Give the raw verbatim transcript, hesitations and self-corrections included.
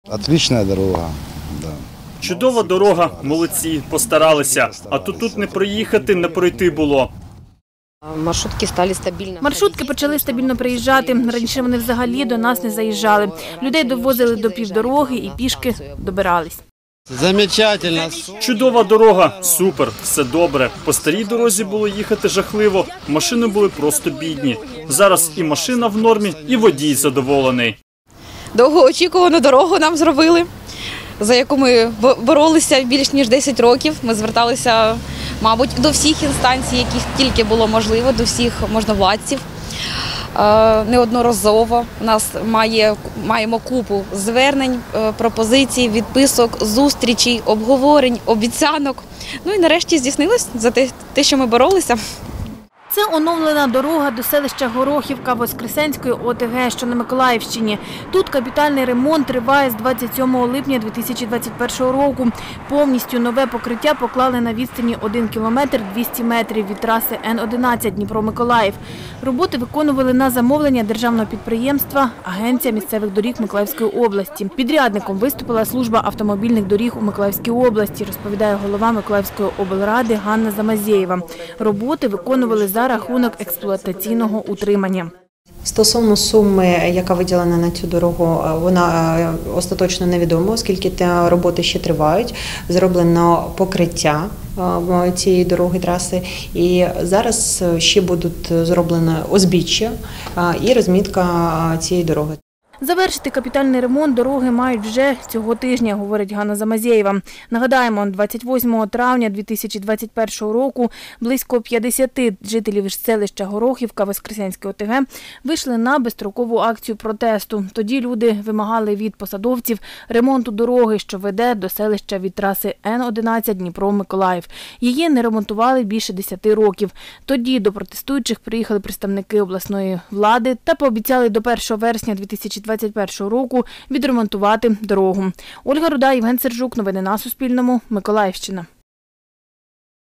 Отлична дорога. Да. Чудова дорога, молодці, постаралися. А то тут не проїхати, не пройти було. Маршрутки стали стабільно. Маршрутки почали стабільно приїжджати. Раніше вони взагалі до нас не заїжджали. Людей довозили до півдороги і пішки добирались. Замечательно. Чудова дорога, супер, все добре. По старій дорозі було їхати жахливо, машини були просто бідні. Зараз і машина в нормі, і водій задоволений. Довгоочікувану дорогу нам зробили, за яку ми боролися більш ніж десять років. Ми зверталися, мабуть, до всіх інстанцій, яких тільки було можливо, до всіх можновладців. Неодноразово у нас має, маємо купу звернень, пропозицій, відписок, зустрічей, обговорень, обіцянок. Ну і нарешті здійснилось за те, те, що ми боролися. Це оновлена дорога до селища Горохівка Воскресенської О Те Ге, що на Миколаївщині. Тут капітальний ремонт триває з двадцять сьомого липня дві тисячі двадцять першого року. Повністю нове покриття поклали на відстані один кілометр двісті метрів від траси Ен одинадцять Дніпро-Миколаїв. Роботи виконували на замовлення державного підприємства Агенція місцевих доріг Миколаївської області. Підрядником виступила служба автомобільних доріг у Миколаївській області, розповідає голова Миколаївської облради Ганна Замазєєва. Роботи виконували за рахунок експлуатаційного утримання. Стосовно суми, яка виділена на цю дорогу, вона остаточно невідома, оскільки роботи ще тривають. Зроблено покриття цієї дороги, траси, і зараз ще будуть зроблено узбіччя і розмітка цієї дороги. Завершити капітальний ремонт дороги мають вже цього тижня, говорить Ганна Замазєєва. Нагадаємо, двадцять восьмого травня дві тисячі двадцять першого року близько п'ятдесят жителів селища Горохівка Воскресенської О Те Ге вийшли на безстрокову акцію протесту. Тоді люди вимагали від посадовців ремонту дороги, що веде до селища від траси Ен одинадцять Дніпро-Миколаїв. Її не ремонтували більше десяти років. Тоді до протестуючих приїхали представники обласної влади та пообіцяли до першого вересня дві тисячі двадцять першого року відремонтувати дорогу. Ольга Руда, Євген Сержук. Новини на Суспільному. Миколаївщина.